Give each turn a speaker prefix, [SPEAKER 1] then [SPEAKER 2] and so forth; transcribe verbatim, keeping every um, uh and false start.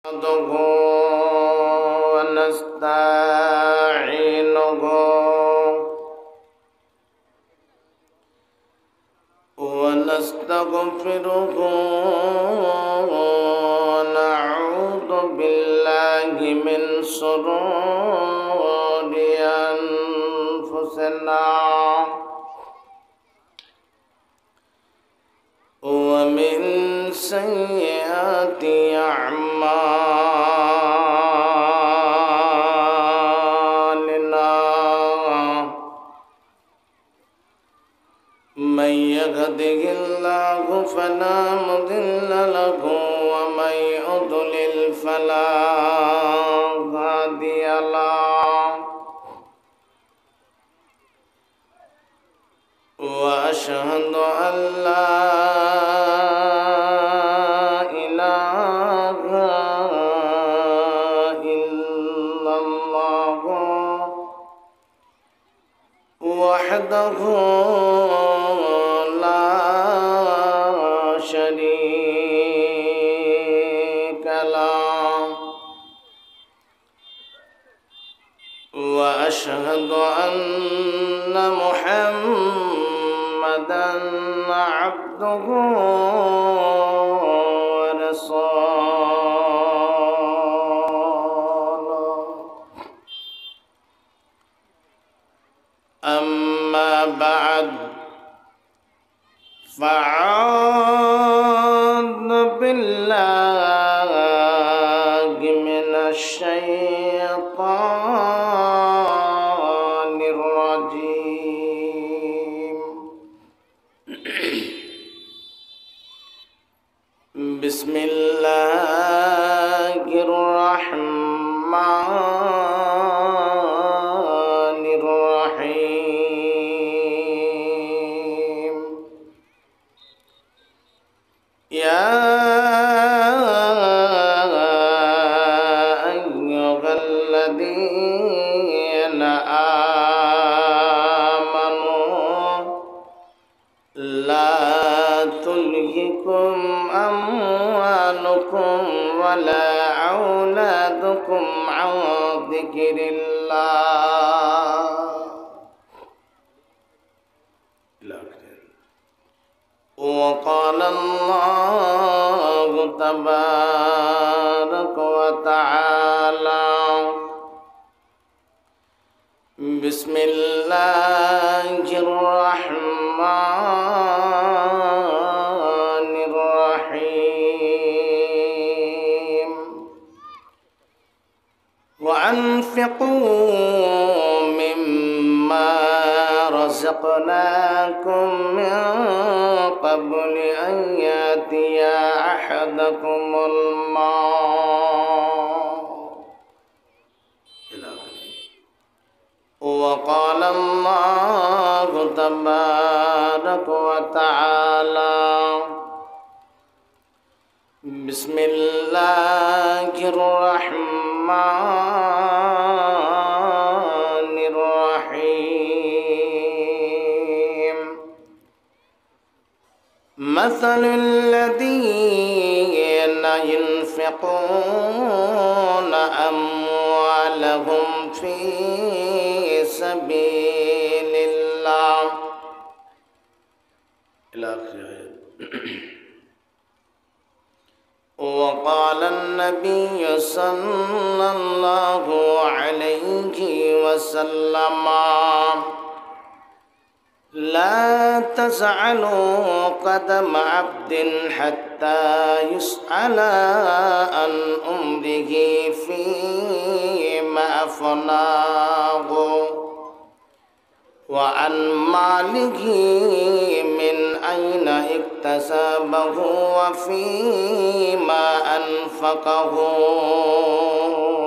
[SPEAKER 1] نحمده ونستعينه ونستغفره ونعوذ بالله من شرور أنفسنا ومن سيئات أعمالنا من يهده الله فلا مضل له ومن يضلل فلا هادي له وأشهد أن لا إله إلا الله وحده لا شريك له وأشهد أن محمدًا عبده ورسوله أما بعد فأعوذ بالله من الشيطان الرجيم بسم الله الرحمن الرحيم يا أيها الذين آمنوا لا تلهكم أموالكم ولا أولادكم عن ذكر الله وقال الله تبارك وتعالى بسم الله الرحمن الرحيم وأنفقوا مما رزقناكم من قبل أن يأتي أحدكم الموت وقال الله تبارك وتعالى بسم الله الرحمن الرحيم مثل الذين ينفقون أموالهم في سبيل الله إلى آخره. وقال النبي صلى الله عليه وسلم لا تزعلوا قدم عبد حتى يسأل عن أمره فيما أفناه وعن ماله من أين اكتسبه وفيما أنفقه